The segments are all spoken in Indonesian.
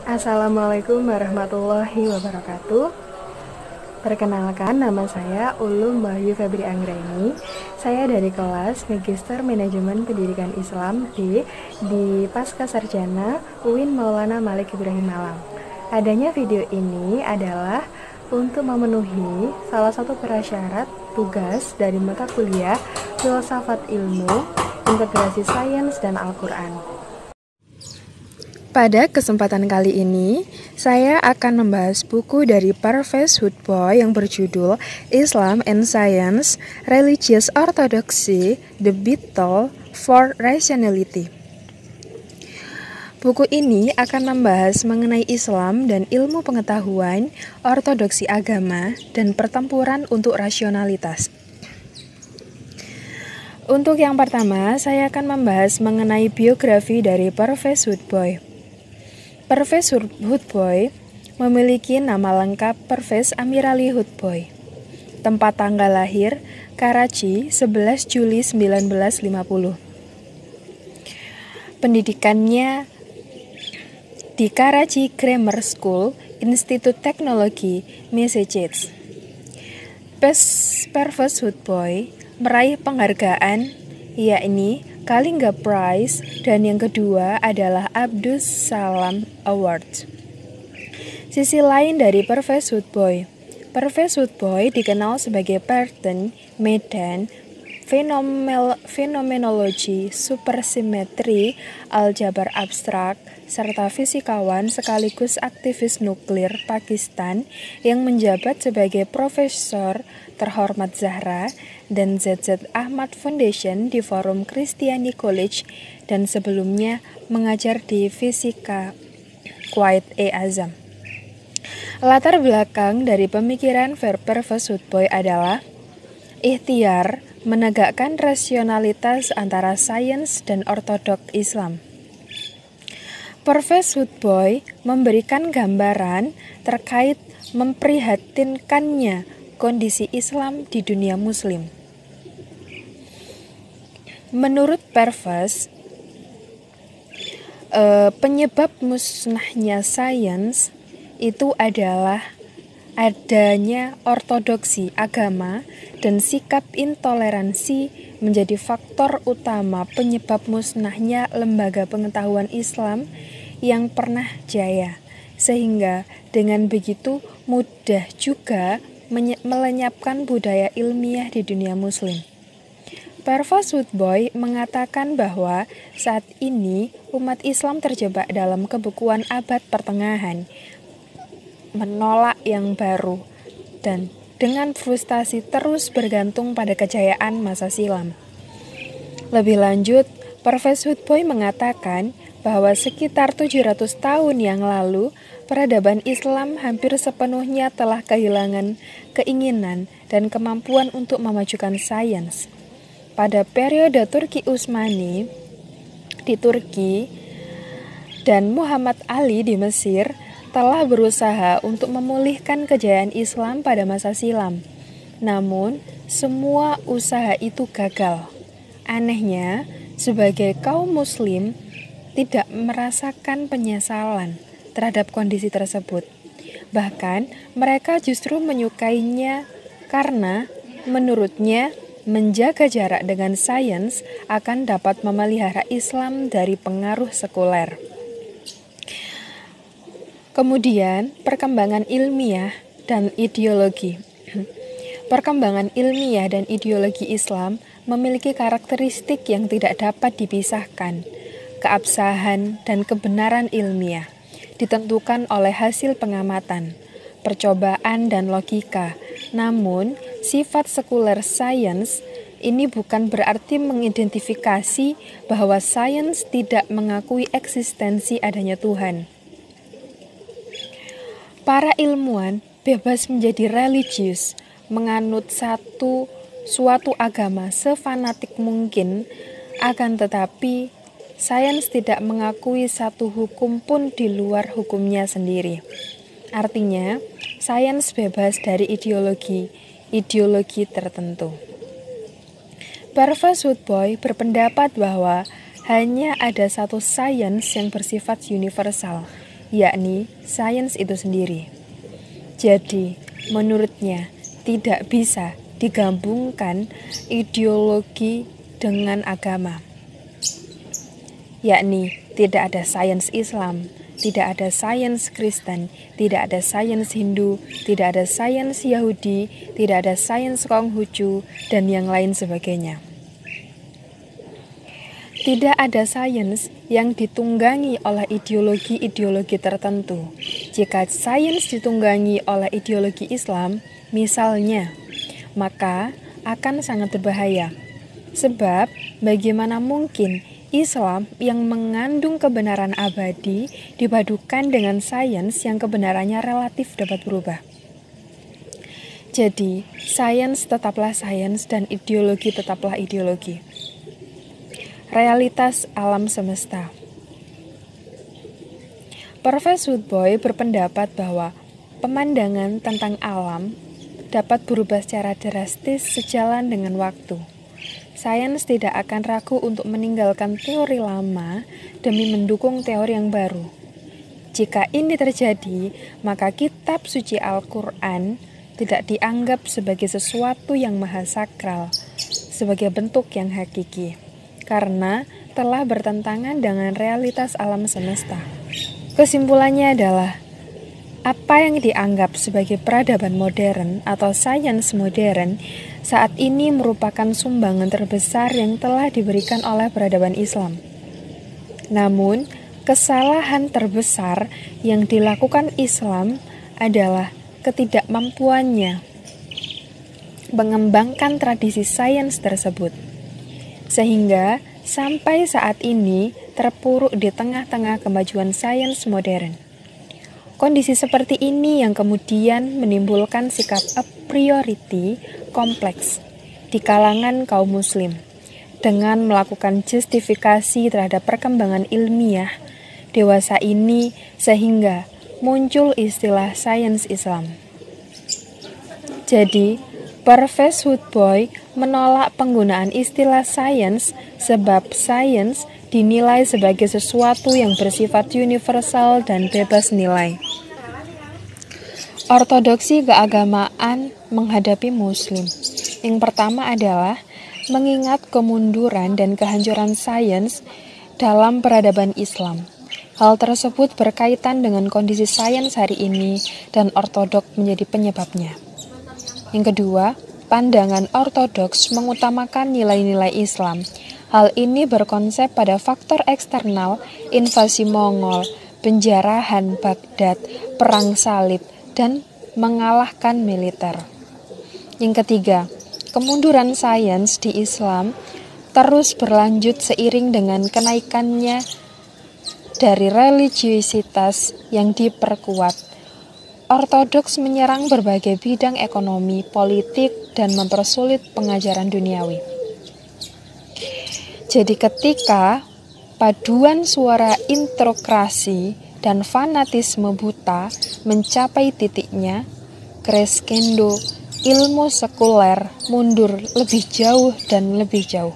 Assalamualaikum warahmatullahi wabarakatuh. Perkenalkan, nama saya Ulum Wahyu Febri Anggraini. Saya dari kelas Magister Manajemen Pendidikan Islam di Pasca Sarjana UIN Maulana Malik Ibrahim Malang. Adanya video ini adalah untuk memenuhi salah satu prasyarat tugas dari mata kuliah Filsafat Ilmu, Integrasi Sains dan Al-Quran. Pada kesempatan kali ini, saya akan membahas buku dari Parvez Hutboy yang berjudul Islam and Science, Religious Orthodoxy, The Battle for Rationality. Buku ini akan membahas mengenai Islam dan ilmu pengetahuan, ortodoksi agama, dan pertempuran untuk rasionalitas. Untuk yang pertama, saya akan membahas mengenai biografi dari Parvez Hutboy. Parvez Hutboy memiliki nama lengkap Parvez Amir Ali Hutboy. Tempat tanggal lahir Karachi 11 Juli 1950. Pendidikannya di Karachi Grammar School, Institut Teknologi, Massachusetts. Parvez Hutboy meraih penghargaan yakni Kalinga Prize dan yang kedua adalah Abdus Salam Award. Sisi lain dari Parvez Hutboy dikenal sebagai Pattern, Medan, Fenomenologi, Supersimetri, Aljabar Abstrak, serta fisikawan sekaligus aktivis nuklir Pakistan yang menjabat sebagai Profesor Terhormat Zahra dan ZZ Ahmad Foundation di Forum Kristiani College dan sebelumnya mengajar di Fisika Quaid-e-Azam. Latar belakang dari pemikiran Parvez Hutboy adalah ikhtiar menegakkan rasionalitas antara sains dan ortodok Islam. Parvez Hutboy memberikan gambaran terkait memprihatinkannya kondisi Islam di dunia Muslim. Menurut Parvez, penyebab musnahnya sains itu adalah adanya ortodoksi agama dan sikap intoleransi menjadi faktor utama penyebab musnahnya lembaga pengetahuan Islam yang pernah jaya, sehingga dengan begitu mudah juga melenyapkan budaya ilmiah di dunia Muslim. Parvez Hutboy mengatakan bahwa saat ini umat Islam terjebak dalam kebekuan abad pertengahan, menolak yang baru, dan dengan frustasi terus bergantung pada kejayaan masa silam. Lebih lanjut, Parvez Hutboy mengatakan bahwa sekitar 700 tahun yang lalu, peradaban Islam hampir sepenuhnya telah kehilangan keinginan dan kemampuan untuk memajukan sains. Pada periode Turki Utsmani di Turki dan Muhammad Ali di Mesir telah berusaha untuk memulihkan kejayaan Islam pada masa silam. Namun, semua usaha itu gagal. Anehnya, sebagai kaum muslim tidak merasakan penyesalan terhadap kondisi tersebut. Bahkan, mereka justru menyukainya karena menurutnya menjaga jarak dengan sains akan dapat memelihara Islam dari pengaruh sekuler. Kemudian, perkembangan ilmiah dan ideologi. Perkembangan ilmiah dan ideologi Islam memiliki karakteristik yang tidak dapat dipisahkan. Keabsahan dan kebenaran ilmiah ditentukan oleh hasil pengamatan, percobaan dan logika. Namun, sifat sekuler sains ini bukan berarti mengidentifikasi bahwa sains tidak mengakui eksistensi adanya Tuhan. Para ilmuwan bebas menjadi religius, menganut suatu agama sefanatik mungkin, akan tetapi sains tidak mengakui satu hukum pun di luar hukumnya sendiri. Artinya, sains bebas dari ideologi tertentu. Parvez Hutboy berpendapat bahwa hanya ada satu sains yang bersifat universal, yakni sains itu sendiri. Jadi, menurutnya tidak bisa digabungkan ideologi dengan agama, yakni tidak ada sains Islam, tidak ada sains Kristen, tidak ada sains Hindu, tidak ada sains Yahudi, tidak ada sains Konghucu, dan yang lain sebagainya. Tidak ada sains yang ditunggangi oleh ideologi-ideologi tertentu. Jika sains ditunggangi oleh ideologi Islam, misalnya, maka akan sangat berbahaya. Sebab, bagaimana mungkin Islam yang mengandung kebenaran abadi dipadukan dengan sains yang kebenarannya relatif dapat berubah. Jadi, sains tetaplah sains dan ideologi tetaplah ideologi. Realitas alam semesta. Profesor Woodboy berpendapat bahwa pemandangan tentang alam dapat berubah secara drastis sejalan dengan waktu. Sains tidak akan ragu untuk meninggalkan teori lama demi mendukung teori yang baru. Jika ini terjadi, maka kitab suci Al-Quran tidak dianggap sebagai sesuatu yang maha sakral, sebagai bentuk yang hakiki, karena telah bertentangan dengan realitas alam semesta. Kesimpulannya adalah, apa yang dianggap sebagai peradaban modern atau sains modern saat ini merupakan sumbangan terbesar yang telah diberikan oleh peradaban Islam. Namun, kesalahan terbesar yang dilakukan Islam adalah ketidakmampuannya mengembangkan tradisi sains tersebut, sehingga sampai saat ini terpuruk di tengah-tengah kemajuan sains modern. Kondisi seperti ini yang kemudian menimbulkan sikap a priori kompleks di kalangan kaum muslim dengan melakukan justifikasi terhadap perkembangan ilmiah dewasa ini sehingga muncul istilah sains Islam. Jadi, Profesor Woodboy menolak penggunaan istilah sains sebab sains dinilai sebagai sesuatu yang bersifat universal dan bebas nilai. Ortodoksi keagamaan menghadapi Muslim. Yang pertama adalah mengingat kemunduran dan kehancuran sains dalam peradaban Islam. Hal tersebut berkaitan dengan kondisi sains hari ini dan ortodoks menjadi penyebabnya. Yang kedua, pandangan ortodoks mengutamakan nilai-nilai Islam. Hal ini berkonsep pada faktor eksternal, invasi Mongol, penjarahan Baghdad, perang salib, dan mengalahkan militer. Yang ketiga, kemunduran sains di Islam terus berlanjut seiring dengan kenaikannya dari religiusitas yang diperkuat. Ortodoks menyerang berbagai bidang ekonomi, politik, dan mempersulit pengajaran duniawi. Jadi ketika paduan suara introkrasi dan fanatisme buta mencapai titiknya, crescendo, ilmu sekuler mundur lebih jauh dan lebih jauh.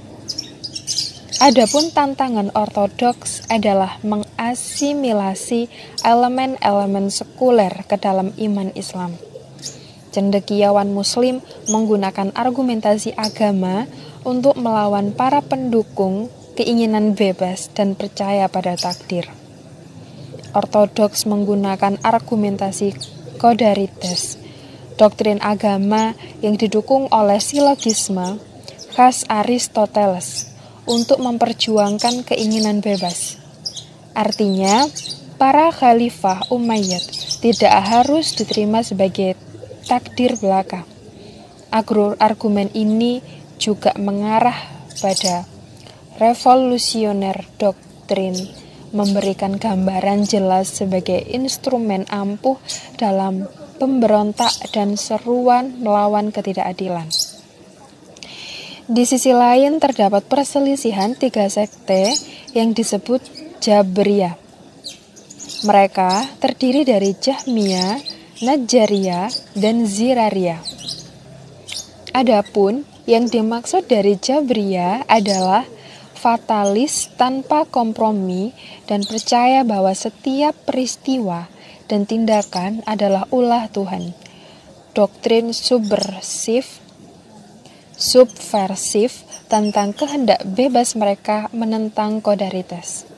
Adapun tantangan ortodoks adalah mengasimilasi elemen-elemen sekuler ke dalam iman Islam. Cendekiawan Muslim menggunakan argumentasi agama untuk melawan para pendukung keinginan bebas dan percaya pada takdir. Ortodoks menggunakan argumentasi kodaritas, doktrin agama yang didukung oleh silogisme khas Aristoteles, untuk memperjuangkan keinginan bebas. Artinya, para khalifah Umayyad tidak harus diterima sebagai takdir belaka. Argumen ini juga mengarah pada revolusioner doktrin, memberikan gambaran jelas sebagai instrumen ampuh dalam pemberontak dan seruan melawan ketidakadilan. Di sisi lain terdapat perselisihan tiga sekte yang disebut Jabriyah. Mereka terdiri dari Jahmiyah, Najjariyah, dan Zirariyah. Adapun yang dimaksud dari Jabriyah adalah fatalis tanpa kompromi, dan percaya bahwa setiap peristiwa dan tindakan adalah ulah Tuhan. Doktrin subversif tentang kehendak bebas mereka menentang kodaritas.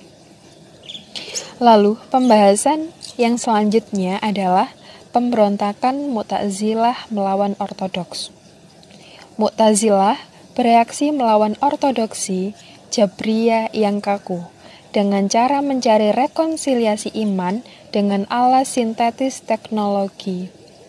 Lalu, pembahasan yang selanjutnya adalah pemberontakan Mu'tazilah melawan Ortodoks. Mu'tazilah bereaksi melawan ortodoksi Jabriyah yang kaku dengan cara mencari rekonsiliasi iman dengan alas sintetis teknologi.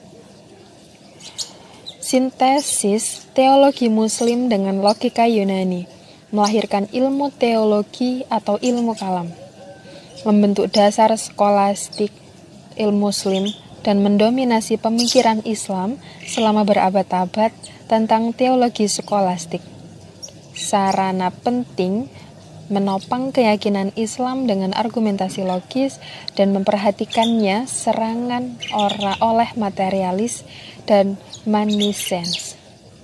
Sintesis teologi Muslim dengan logika Yunani, melahirkan ilmu teologi atau ilmu kalam, membentuk dasar skolastik ilmu Muslim dan mendominasi pemikiran Islam selama berabad-abad tentang teologi skolastik. Sarana penting menopang keyakinan Islam dengan argumentasi logis dan memperhatikannya serangan oleh materialis dan manisens.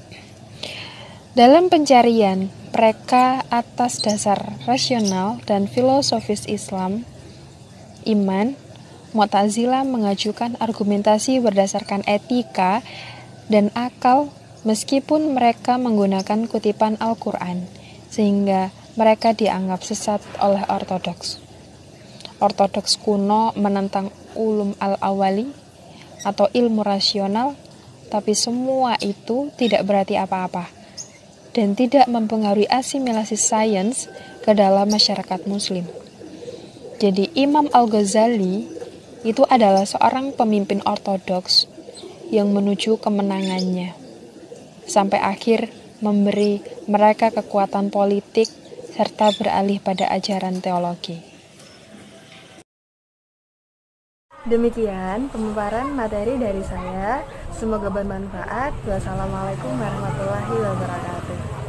Dalam pencarian mereka atas dasar rasional dan filosofis Islam, iman, Mu'tazilah mengajukan argumentasi berdasarkan etika dan akal meskipun mereka menggunakan kutipan Al-Quran, sehingga mereka dianggap sesat oleh Ortodoks. Ortodoks kuno menentang ulum al-awali atau ilmu rasional, tapi semua itu tidak berarti apa-apa dan tidak mempengaruhi asimilasi sains ke dalam masyarakat Muslim. Jadi Imam Al-Ghazali itu adalah seorang pemimpin ortodoks yang menuju kemenangannya, sampai akhir memberi mereka kekuatan politik serta beralih pada ajaran teologi. Demikian pemaparan materi dari saya. Semoga bermanfaat. Wassalamualaikum warahmatullahi wabarakatuh.